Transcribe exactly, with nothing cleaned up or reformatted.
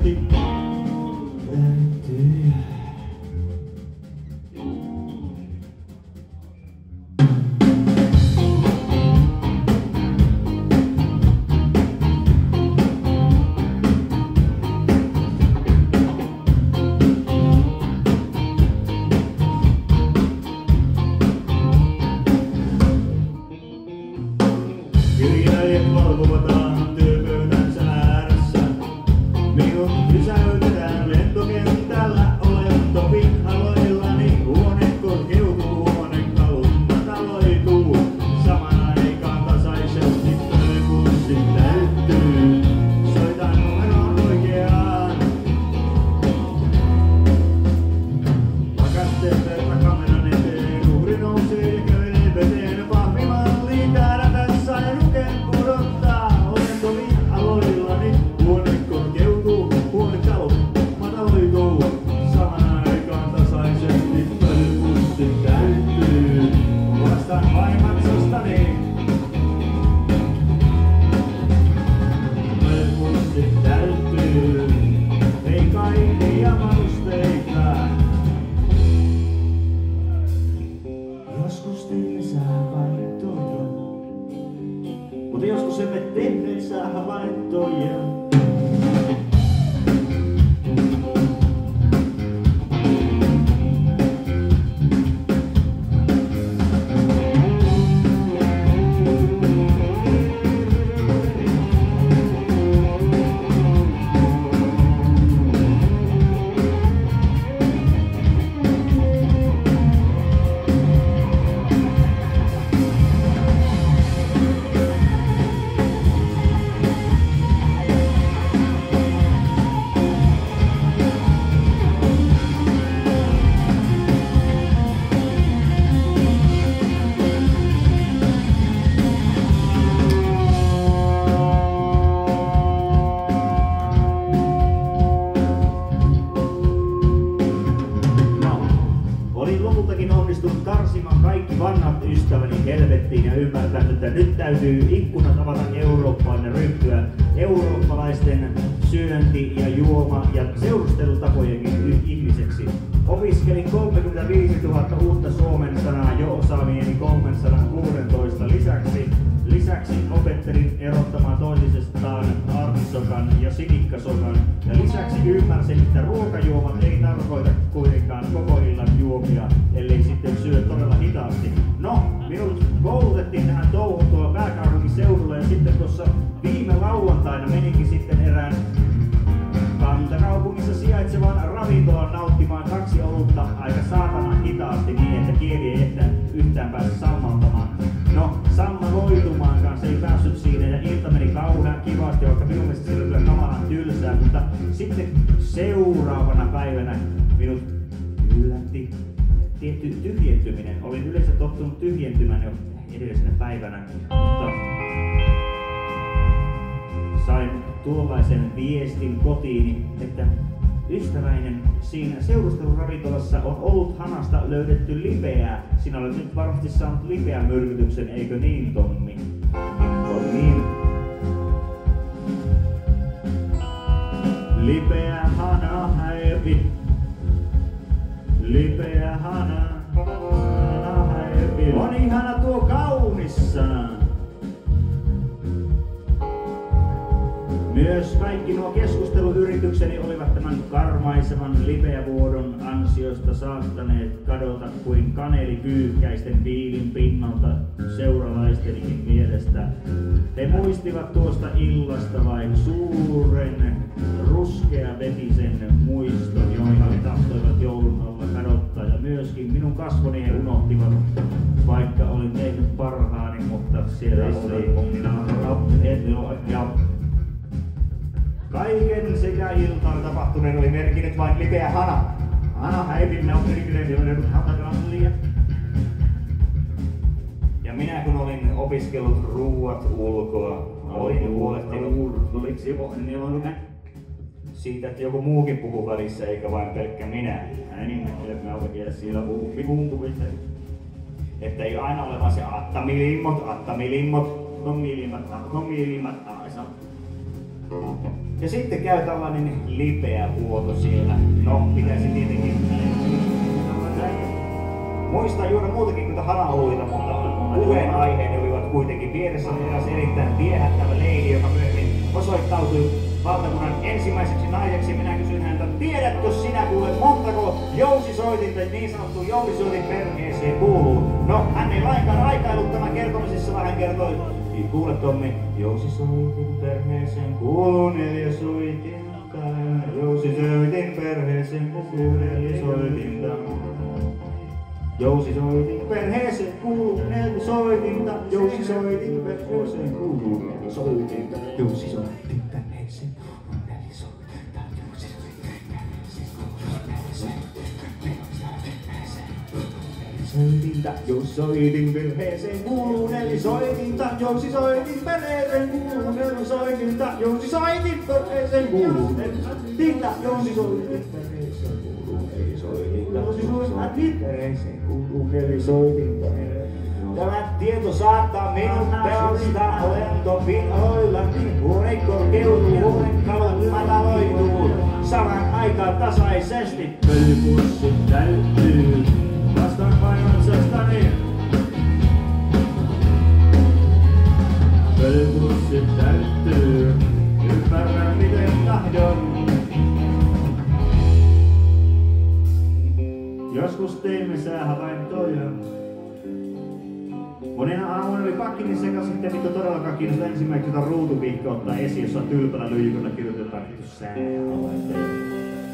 yllätti. Kirjailijat valvotaan työpöytänsä ääressä. Minut pysäytetään lentokentällä. Olen topin aloillani. Huone korkeutuu, huonekalut mataloituu. Saman aikaan tasaisesti pölypulssi täyttyy. Soitan numeroon oikeaan. Pakasteet verta kameran eteen. Uhri nousee ja kävelee veteen. Pahvimalliin täällä tässä ja nuken pudottaa. Olen tovin aloillani. Huone korkeutuu, huonekalut mataloituu. Saman aikaan tasaisesti pölypussi täyttyy. Vastaan vain maksostani. Pölypussi täyttyy. Ei kaikkia manusteita. Joskus teille saa havaintoja, mutta joskus emme tehneet saa havaintoja. Olin lopultakin onnistunut karsimaan kaikki vanhat ystäväni helvettiin ja ymmärtänyt, että nyt täytyy ikkunat avata Eurooppaan ja ryhtyä eurooppalaisten syönti- ja juoma- ja seurustelutapojenkin ihmiseksi. Opiskelin kolmekymmentäviisituhatta uutta suomen sanaa jo osaamieni kolmesataakuusitoista lisäksi. Lisäksi opettelin erottamaan toisistaan artisokan ja sinikkasokan. Ja lisäksi ymmärsin, että ruokajuomat ei tarkoita kuitenkaan koko illan juomia, ellei sitten syö todella hitaasti. No, minut koulutettiin tähän touhuun tuolla pääkaupunkiseudulla ja sitten tuossa viime lauantaina meninkin sitten erään kantakaupungissa sijaitsevan ravintolan nauttimaan kaksi olutta aika saatanan hitaasti niin, että kieli ei ehkä yhtään pääse sammaltamaan. No, sammaloitumaan kanssa ei päässyt siinä ja ilta meni kauhean kivasti, vaikka minun mielestä se oli kyllä kamalan tylsää, mutta sitten seuraavana päivänä minut yllätti tietty tyhjentyminen. Olin yleensä tottunut tyhjentymään jo edellisenä päivänä, mutta sain tuollaisen viestin kotiini, että ystäväinen, siinä seurusteluravintolassa on ollut hanasta löydetty lipeää. Sinä olet nyt varmasti saanut lipeän myrkytyksen, eikö niin, Tommi? On niin. Lipeä hana häipi. Lipeä hana, hana häipi. On ihana tuo kaunis sana. Myös kaikki nuo keskusteluyritykseni olivat tämän karmaisevan lipeävuodon ansiosta saattaneet kadota kuin kaneli kyykkäisten viilin pinnalta seuralaistenikin mielestä. He muistivat tuosta illasta vain suuren ruskeavetisen muiston, joita he tahtoivat joulun alla kadottaa. Ja myöskin minun kasvoni he unohtivat, vaikka olin tehnyt parhaani, mutta siellä oli minä ja kaiken sekä iltaan tapahtuneen oli merkinnyt vain lipeä hana. Hana häipinne on merkinnyt, joiden hatakallia. Ja minä kun olin opiskellut ruuat ulkoa, olin huolehtinut siitä, että joku muukin puhuu välissä eikä vain pelkkä minä. Hän ihmettelee, että mä olen vielä siellä puhumpuvista. Että ei aina ole vaan se attamilimot, attamilimot, attamilimot, attamilimot, attamilimot. Ja sitten käy tällainen lipeä vuoto siellä. No, pitäisi tietenkin muistaa juoda muutakin kuin hanaoluita, mutta puheenaiheeni olivat kuitenkin vieressä eräs erittäin viehättävä leidi, joka myöhemmin osoittautui valtakunnan ensimmäiseksi naiseksi. Minä kysyin häntä, tiedätkö sinä kuule montako jousisoitinta niin sanottu jousisoitin perheeseen kuuluu? No, hän ei lainkaan aikailut tämän kertomisessa, vaan hän kertoi, kuule Tommi, jousisoitin perheeseen kuuluu neljä soitinta. Jousisoitin perheeseen kuuluu neljä soitinta. Jousisoitin perheeseen kuuluu neljä soitinta. Jousisoitin perheeseen kuuluu neljä soitinta. Jousisoitin perheeseen kuuluu neljä soitinta. Jousisoitin perheeseen kuuluu neljä soitinta. Jousisoitin perheeseen kuuluu neljä soitinta. Jousisoitin perheeseen kuuluu neljä soitinta. Jousisoitin perheeseen kuuluu neljä soitinta. Jousisoitin perheeseen kuuluu neljä soitinta. Tämä tieto saattaa minut pelastaa lentopinnoilla. Huoneen korkeutuu, huoneen kalon mataloituu. Saman aikaan tasaisesti pölypussi täyttyy. Vastaan painoksestani. Pölypussi täyttyy. Ymmärrän miten tahdon. Joskus teimme säähavaintoja. Monena aamuna oli pakkinin sekas, sitten mitä todellakaan kiinnostaa ensimmäiseksi jota ruutuviikko ottaa esiin, jossa tylpällä lyijyköllä kirjoitetaan säähavaintoja.